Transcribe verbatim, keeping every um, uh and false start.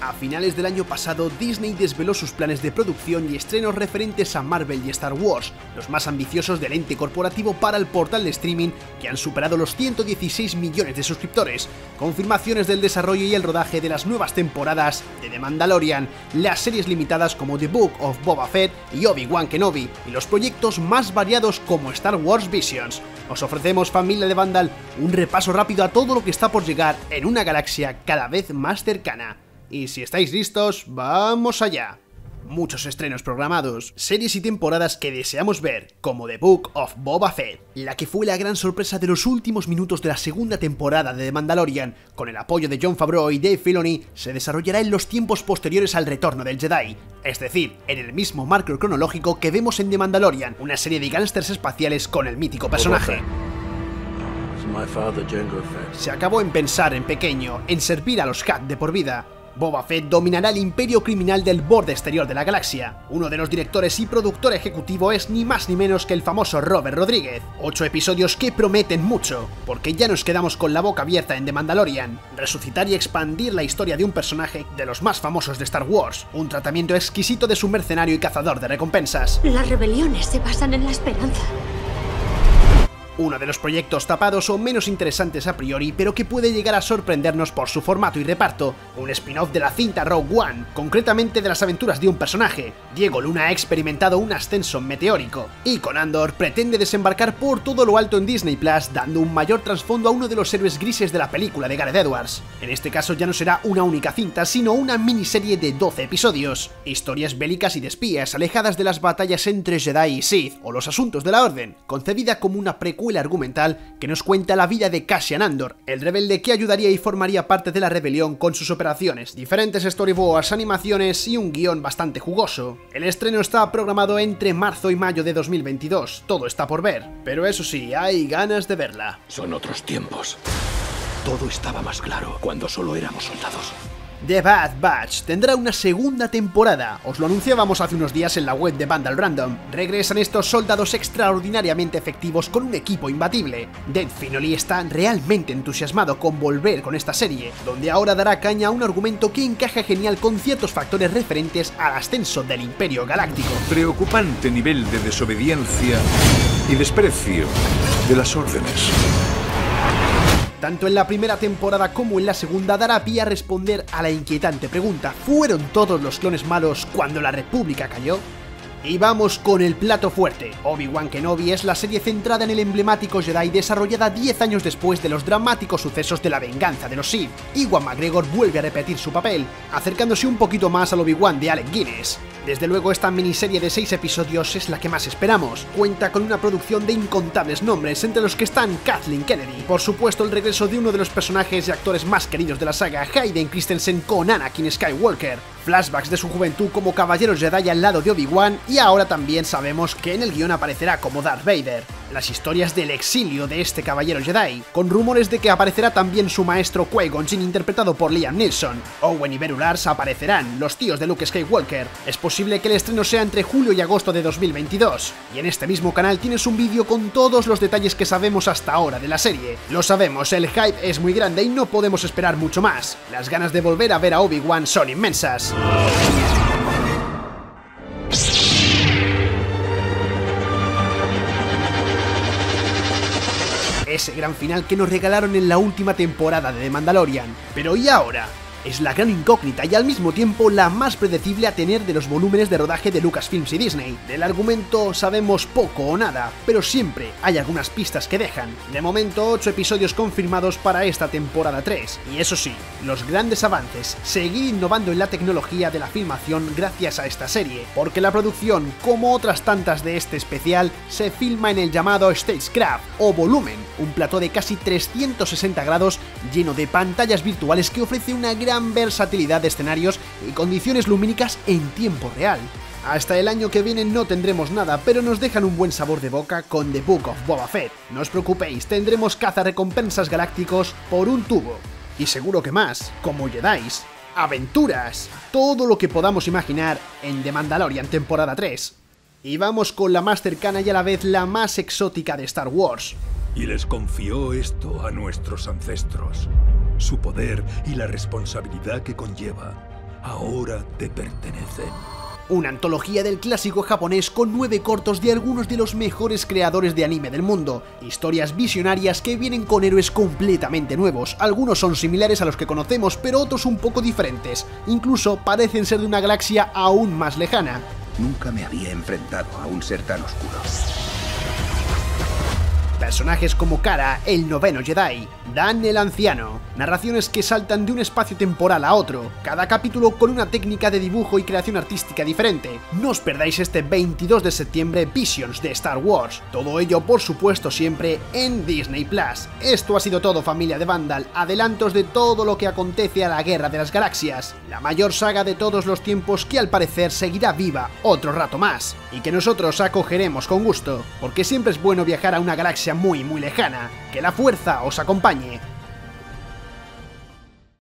A finales del año pasado, Disney desveló sus planes de producción y estrenos referentes a Marvel y Star Wars, los más ambiciosos del ente corporativo para el portal de streaming que han superado los ciento dieciséis millones de suscriptores, confirmaciones del desarrollo y el rodaje de las nuevas temporadas de The Mandalorian, las series limitadas como The Book of Boba Fett y Obi-Wan Kenobi, y los proyectos más variados como Star Wars Visions. Os ofrecemos, familia de Vandal, un repaso rápido a todo lo que está por llegar en una galaxia cada vez más cercana. Y si estáis listos, ¡vamos allá! Muchos estrenos programados, series y temporadas que deseamos ver, como The Book of Boba Fett, la que fue la gran sorpresa de los últimos minutos de la segunda temporada de The Mandalorian, con el apoyo de Jon Favreau y Dave Filoni, se desarrollará en los tiempos posteriores al retorno del Jedi, es decir, en el mismo marco cronológico que vemos en The Mandalorian, una serie de gángsters espaciales con el mítico personaje. Se acabó en pensar en pequeño, en servir a los Hutt de por vida. Boba Fett dominará el imperio criminal del borde exterior de la galaxia. Uno de los directores y productor ejecutivo es ni más ni menos que el famoso Robert Rodríguez. Ocho episodios que prometen mucho, porque ya nos quedamos con la boca abierta en The Mandalorian. Resucitar y expandir la historia de un personaje de los más famosos de Star Wars. Un tratamiento exquisito de su mercenario y cazador de recompensas. Las rebeliones se basan en la esperanza. Uno de los proyectos tapados o menos interesantes a priori, pero que puede llegar a sorprendernos por su formato y reparto, un spin-off de la cinta Rogue One, concretamente de las aventuras de un personaje. Diego Luna ha experimentado un ascenso meteórico, y con Andor pretende desembarcar por todo lo alto en Disney Plus, dando un mayor trasfondo a uno de los héroes grises de la película de Gareth Edwards. En este caso ya no será una única cinta, sino una miniserie de doce episodios. Historias bélicas y de espías, alejadas de las batallas entre Jedi y Sith, o los asuntos de la Orden, concebida como una precuela argumental que nos cuenta la vida de Cassian Andor, el rebelde que ayudaría y formaría parte de la rebelión con sus operaciones, diferentes storyboards, animaciones y un guión bastante jugoso. El estreno está programado entre marzo y mayo de dos mil veintidós, todo está por ver, pero eso sí, hay ganas de verla. Son otros tiempos. Todo estaba más claro cuando solo éramos soldados. The Bad Batch tendrá una segunda temporada, os lo anunciábamos hace unos días en la web de Vandal Random. Regresan estos soldados extraordinariamente efectivos con un equipo imbatible. Dave Filoni está realmente entusiasmado con volver con esta serie, donde ahora dará caña a un argumento que encaja genial con ciertos factores referentes al ascenso del Imperio Galáctico. Preocupante nivel de desobediencia y desprecio de las órdenes. Tanto en la primera temporada como en la segunda dará pie a responder a la inquietante pregunta: ¿fueron todos los clones malos cuando la República cayó? Y vamos con el plato fuerte. Obi-Wan Kenobi es la serie centrada en el emblemático Jedi, desarrollada diez años después de los dramáticos sucesos de la venganza de los Sith. Ewan McGregor vuelve a repetir su papel, acercándose un poquito más al Obi-Wan de Alec Guinness. Desde luego esta miniserie de seis episodios es la que más esperamos. Cuenta con una producción de incontables nombres, entre los que están Kathleen Kennedy, por supuesto el regreso de uno de los personajes y actores más queridos de la saga, Hayden Christensen con Anakin Skywalker, flashbacks de su juventud como caballero Jedi al lado de Obi-Wan, y ahora también sabemos que en el guión aparecerá como Darth Vader. Las historias del exilio de este caballero Jedi, con rumores de que aparecerá también su maestro Qui-Gon Jinn, interpretado por Liam Neeson. Owen y Beru Lars aparecerán, los tíos de Luke Skywalker. Es posible que el estreno sea entre julio y agosto de dos mil veintidós. Y en este mismo canal tienes un vídeo con todos los detalles que sabemos hasta ahora de la serie. Lo sabemos, el hype es muy grande y no podemos esperar mucho más. Las ganas de volver a ver a Obi-Wan son inmensas. Ese gran final que nos regalaron en la última temporada de The Mandalorian. Pero ¿y ahora? Es la gran incógnita y al mismo tiempo la más predecible a tener de los volúmenes de rodaje de Lucasfilms y Disney. Del argumento sabemos poco o nada, pero siempre hay algunas pistas que dejan. De momento, ocho episodios confirmados para esta temporada tres. Y eso sí, los grandes avances, seguir innovando en la tecnología de la filmación gracias a esta serie, porque la producción, como otras tantas de este especial, se filma en el llamado Stagecraft o volumen, un plató de casi trescientos sesenta grados lleno de pantallas virtuales que ofrece una gran versatilidad de escenarios y condiciones lumínicas en tiempo real. Hasta el año que viene no tendremos nada, pero nos dejan un buen sabor de boca con The Book of Boba Fett. No os preocupéis, tendremos cazarrecompensas galácticos por un tubo. Y seguro que más, como Jedis, aventuras, todo lo que podamos imaginar en The Mandalorian temporada tres. Y vamos con la más cercana y a la vez la más exótica de Star Wars. Y les confió esto a nuestros ancestros, su poder y la responsabilidad que conlleva. ahora te pertenecen. Una antología del clásico japonés con nueve cortos de algunos de los mejores creadores de anime del mundo, historias visionarias que vienen con héroes completamente nuevos, algunos son similares a los que conocemos pero otros un poco diferentes, incluso parecen ser de una galaxia aún más lejana. Nunca me había enfrentado a un ser tan oscuro. Personajes como Kara, el noveno Jedi, Dan el anciano, narraciones que saltan de un espacio temporal a otro, cada capítulo con una técnica de dibujo y creación artística diferente. No os perdáis este veintidós de septiembre Visions de Star Wars, todo ello por supuesto siempre en Disney Plus. Esto ha sido todo, familia de Vandal, adelantos de todo lo que acontece a la Guerra de las Galaxias, la mayor saga de todos los tiempos que al parecer seguirá viva otro rato más, y que nosotros acogeremos con gusto, porque siempre es bueno viajar a una galaxia muy muy lejana. Que la fuerza os acompañe.